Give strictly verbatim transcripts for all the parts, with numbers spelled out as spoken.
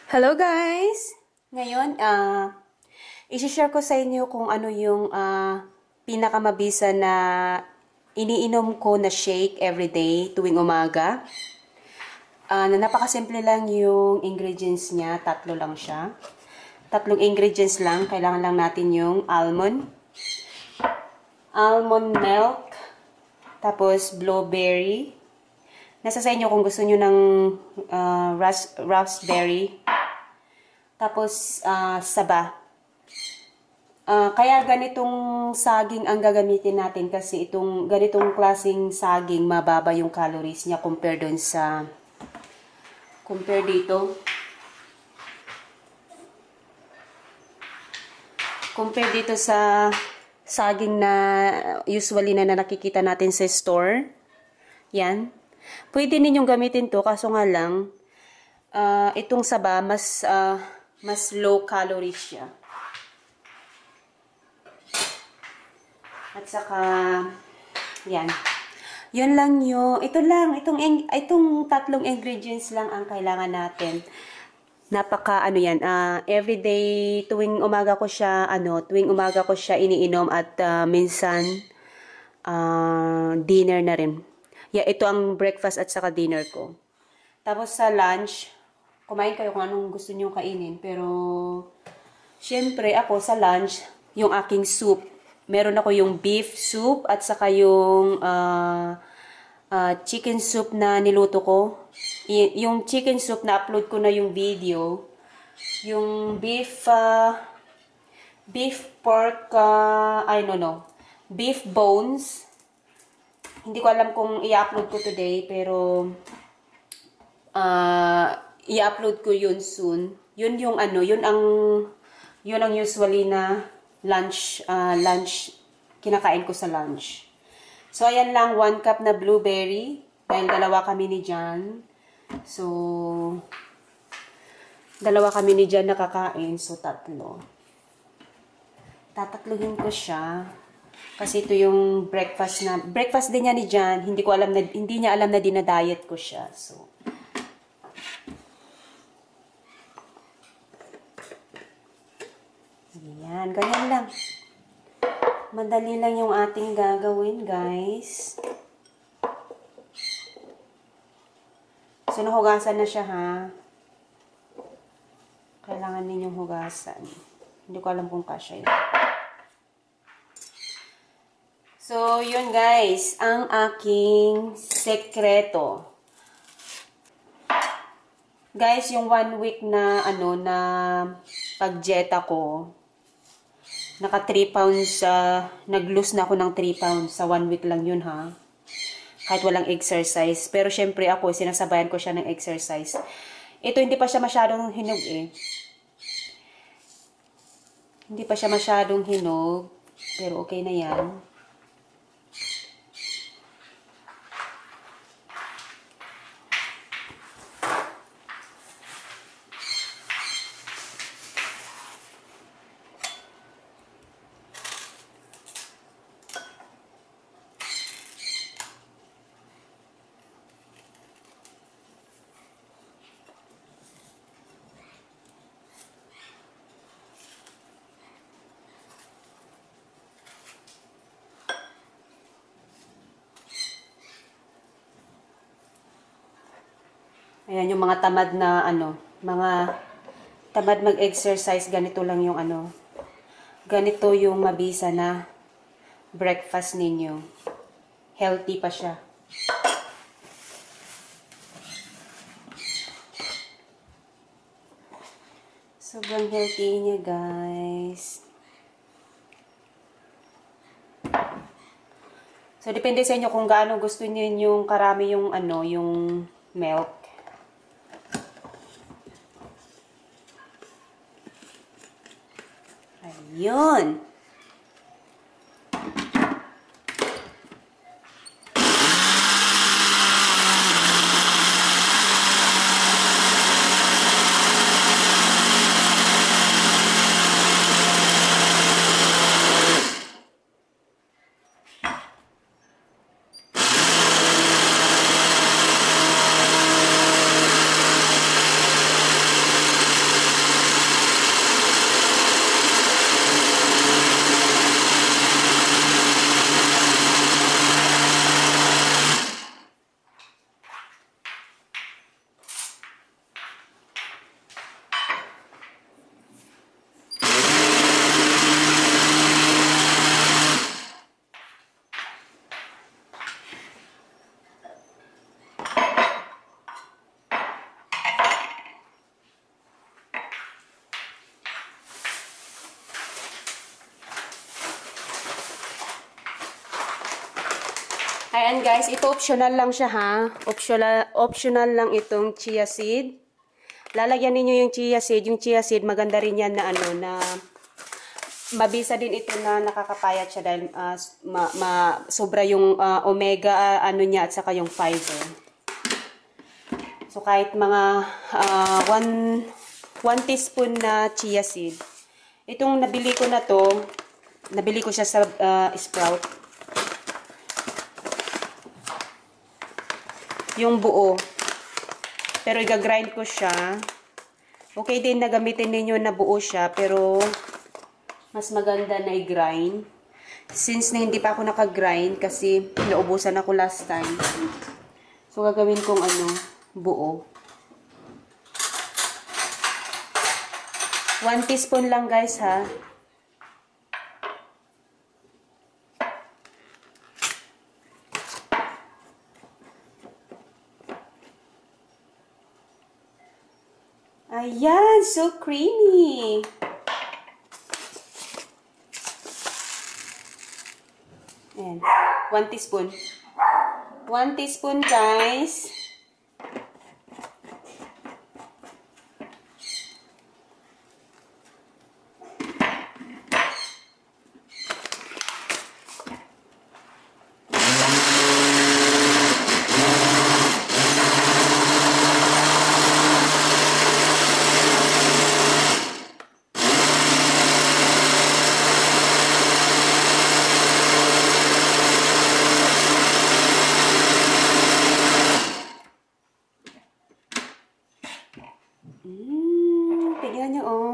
Hello guys! Ngayon, ah, isi-share ko sa inyo kung ano yung ah, pinakamabisa na iniinom ko na shake everyday tuwing umaga. Ah, na napakasimple lang yung ingredients niya, tatlo lang siya. Tatlong ingredients lang, kailangan lang natin yung almond, almond milk, tapos blueberry. Nasa sa inyo kung gusto nyo ng ah, ras raspberry. Tapos, ah, saba. Ah, kaya ganitong saging ang gagamitin natin kasi itong ganitong klaseng saging mababa yung calories niya compare doon sa compare dito. Compare dito sa saging na usually na, na nakikita natin sa store. Yan. Pwede ninyong gamitin to kaso nga lang ah, itong saba mas ah, mas low calories siya. At saka, yan. Yun lang yung, ito lang, itong, itong tatlong ingredients lang ang kailangan natin. Napaka, ano yan, uh, everyday, tuwing umaga ko siya, ano, tuwing umaga ko siya iniinom at uh, minsan, uh, dinner na rin. Yeah, ito ang breakfast at saka dinner ko. Tapos sa lunch, kumain kayo kung anong gusto niyo kainin. Pero, syempre ako sa lunch, yung aking soup. Meron ako yung beef soup at saka yung uh, uh, chicken soup na niluto ko. Y yung chicken soup na upload ko na yung video. Yung beef uh, beef pork uh, I don't know. Beef bones. Hindi ko alam kung i-upload ko today pero uh, i-upload ko yun soon. Yun yung ano, yun ang yun ang usually na lunch, uh, lunch, kinakain ko sa lunch. So, ayan lang, one cup na blueberry. Dahil dalawa kami ni Jan. So, dalawa kami ni Jan nakakain. So, tatlo. Tatatluhin ko siya. Kasi ito yung breakfast na, breakfast din niya ni Jan. Hindi ko alam na, hindi niya alam na dinadiet ko siya. So, ayan, ganyan lang. Madali lang yung ating gagawin, guys. So, nahugasan na siya, ha? Kailangan ninyong hugasan. Hindi ko alam kung kasya yun. So, yun, guys. Ang aking sekreto. Guys, yung one week na, ano, na pag-dieta ko, naka three pounds, uh, nag-lose na ako ng three pounds. Sa one week lang yun, ha? Kahit walang exercise. Pero syempre ako, sinasabayan ko siya ng exercise. Ito, hindi pa siya masyadong hinog, eh. Hindi pa siya masyadong hinog. Pero okay na yan. Ayan, yung mga tamad na, ano, mga tamad mag-exercise, ganito lang yung, ano, ganito yung mabisa na breakfast ninyo. Healthy pa siya. Sobrang healthy niya, guys. So, depende sa inyo kung gaano gusto niyo yung karami yung, ano, yung milk. Ayun. Ayan guys, ito optional lang siya ha. Optional, optional lang itong chia seed. Lalagyan ninyo yung chia seed. Yung chia seed, maganda rin yan na ano, na mabisa din ito na nakakapayat siya dahil uh, ma, ma, sobra yung uh, omega uh, ano niya at saka yung fiber. So kahit mga uh, one, one teaspoon na chia seed. Itong nabili ko na to, nabili ko siya sa uh, Sprout. Yung buo. Pero i-grind ko siya. Okay din na gamitin ninyo na buo siya, pero mas maganda na i-grind. Since na hindi pa ako naka-grind kasi naubusan ako last time. So gagawin kong ano, buo. One teaspoon lang guys ha. Ayan, so creamy. Ayan, one teaspoon. One teaspoon, guys. Mmm, tignan nyo oh.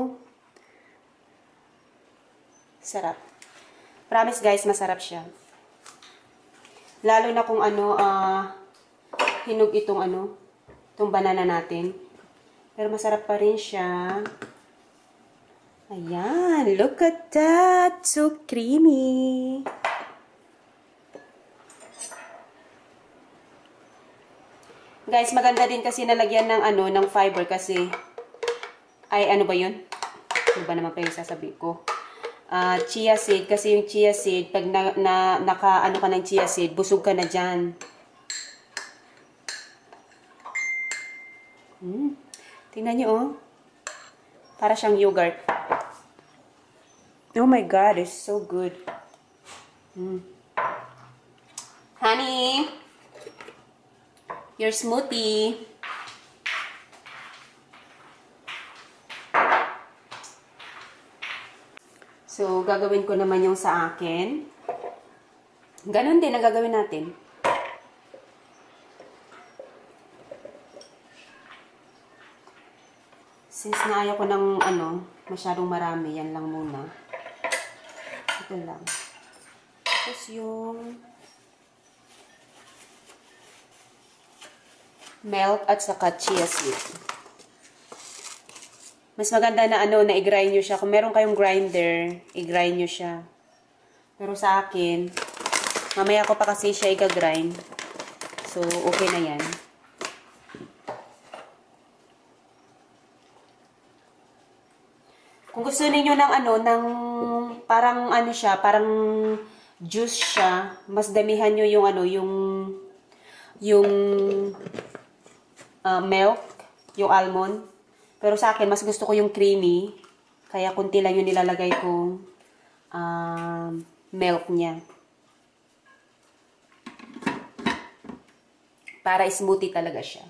Sarap. Promise guys, masarap siya. Lalo na kung ano, uh, hinog itong ano, itong banana natin. Pero masarap pa rin siya. Ayan, look at that. So creamy. Guys, maganda din kasi nalagyan ng ano, ng fiber kasi ay ano ba 'yun? Ano ba naman pa yung sasabihin ko? Uh, chia seed kasi yung chia seed pag na, na naka ano ka ng chia seed, busog ka na diyan. Hmm. Tingnan niyo oh. Para siyang yogurt. Oh my god, it's so good. Hmm. Honey, your smoothie. So, gagawin ko naman yung sa akin. Ganon din ang gagawin natin. Since na ayaw ko ng ano, masyadong marami, yan lang muna. Ito lang. Tapos yung milk at saka chia seed. Mas maganda na ano, na i-grind nyo siya. Kung meron kayong grinder, i-grind nyo siya. Pero sa akin, mamaya ko pa kasi siya i-grind. So, okay na yan. Kung gusto niyo ng ano, ng parang ano siya, parang juice siya, mas damihan nyo yung ano, yung yung uh, milk, yung almond. Pero sa akin, mas gusto ko yung creamy. Kaya kunti lang yung nilalagay kong uh, milk niya. Para smoothie talaga siya.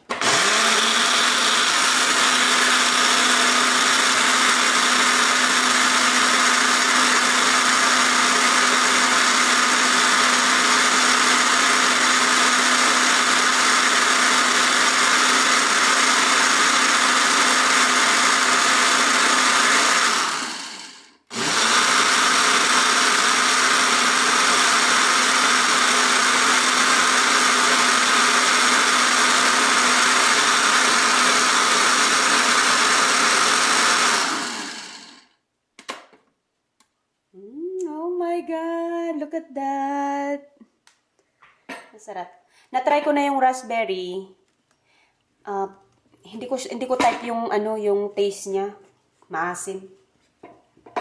Look at that. Masarap. Na-try ko na yung raspberry. Uh, hindi ko hindi ko type yung ano, yung taste niya. Maasim.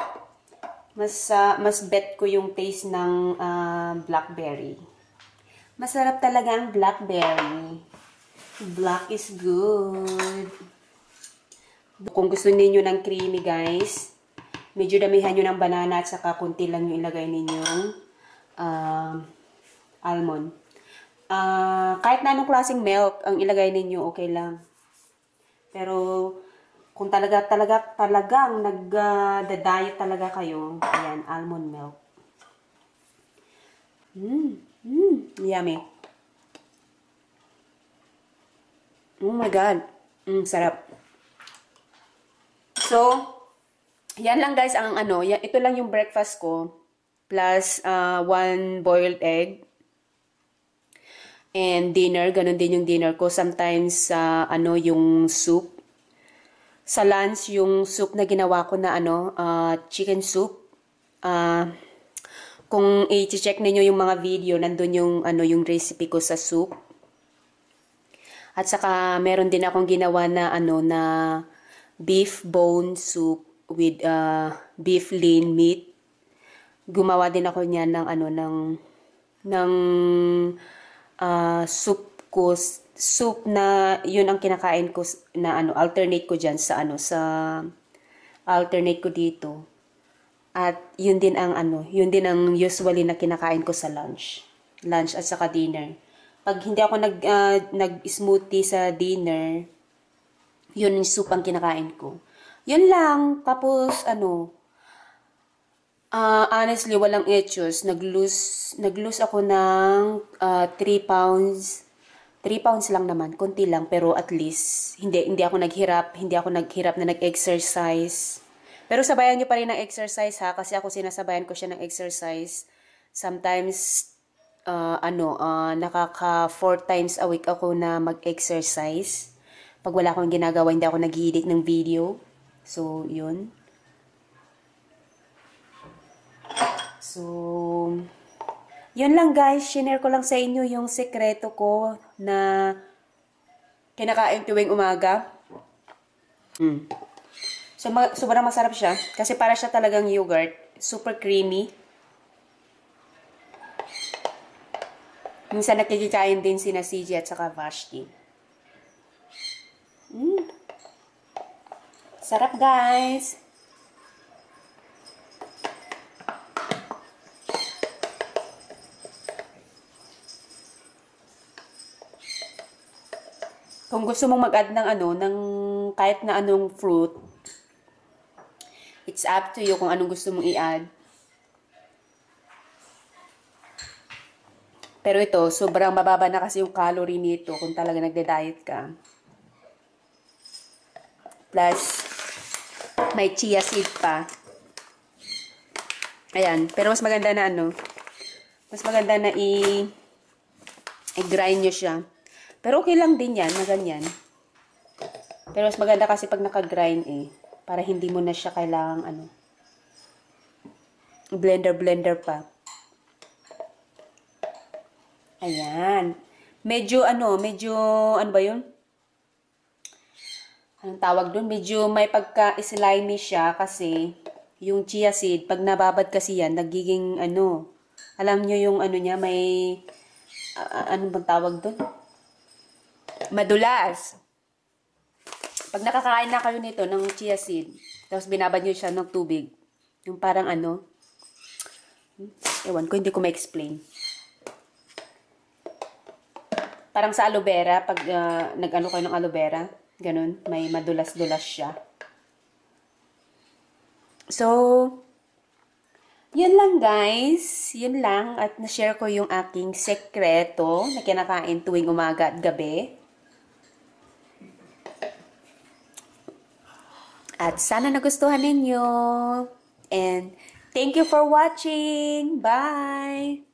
Mas uh, mas bet ko yung taste ng uh, blackberry. Masarap talaga ang blackberry. Black is good. Kung gusto niyo ng creamy, guys, medyo damihan nyo ng banana at saka kunti lang yung ilagay ninyong uh, almond. Uh, kahit na anong klaseng milk ang ilagay ninyo, okay lang. Pero kung talaga talaga talagang nag-diet uh, talaga kayo, ayan, almond milk. Mmm, mmm, yummy. Oh my God. Mm, sarap. So, yan lang guys ang ano, yan, ito lang yung breakfast ko plus uh, one boiled egg and dinner, ganun din yung dinner ko. Sometimes uh, ano yung soup. Sa lunch yung soup na ginawa ko na ano, uh, chicken soup. Uh, kung i-check niyo yung mga video, nandun yung ano yung recipe ko sa soup. At saka meron din akong ginawa na ano na beef bone soup with uh, beef lean meat. Gumawa din ako niyan ng ano ng ng uh, soup ko, soup na yun ang kinakain ko na ano alternate ko diyan sa ano sa alternate ko dito. At yun din ang ano, yun din ang usually na kinakain ko sa lunch. Lunch at saka dinner. Pag hindi ako nag uh, nag-smoothie sa dinner, yun yung soup ang kinakain ko. Yun lang. Tapos, ano, uh, honestly, walang issues. Nag-lose, nag-lose ako ng uh, three pounds. three pounds lang naman. Kunti lang, pero at least, hindi, hindi ako naghirap. Hindi ako naghirap na nag-exercise. Pero sabayan nyo pa rin ng exercise, ha? Kasi ako sinasabayan ko siya ng exercise. Sometimes, uh, ano, uh, nakaka four times a week ako na mag-exercise. Pag wala akong ginagawa, hindi ako nag-edit ng video. So, yun. So, yun lang guys. Share ko lang sa inyo yung sekreto ko na kinakain tuwing umaga. Mm. So, ma sobrang masarap siya. Kasi para siya talagang yogurt. Super creamy. Minsan nakikikain din si na C J at saka Vashti. Mm. Sarap guys. Kung gusto mong mag-add ng ano, ng kahit na anong fruit, it's up to you kung anong gusto mong i-add. Pero ito, sobrang mababa na kasi yung calorie nito kung talaga nagde-diet ka. Plus, may chia seed pa. Ayan. Pero mas maganda na ano, mas maganda na i- i-grind nyo siya. Pero okay lang din yan, na ganyan. Pero mas maganda kasi pag naka-grind eh. Para hindi mo na siya kailangang ano, blender-blender pa. Ayan. Medyo ano, medyo, ano ba yun? Anong tawag doon? Medyo may pagka-slimy siya kasi yung chia seed, pag nababad kasi yan, nagiging ano, alam nyo yung ano niya, may, uh, ano bang tawag doon? Madulas. Pag nakakain na kayo nito ng chia seed, tapos binabad nyo siya ng tubig, yung parang ano, ewan ko, hindi ko ma-explain. Parang sa aloe vera, pag uh, nag-ano kayo ng aloe vera, ganun, may madulas-dulas siya. So, yun lang guys. Yun lang. At na-share ko yung aking sekreto na kinakain tuwing umaga at gabi. At sana nagustuhan ninyo. And thank you for watching. Bye!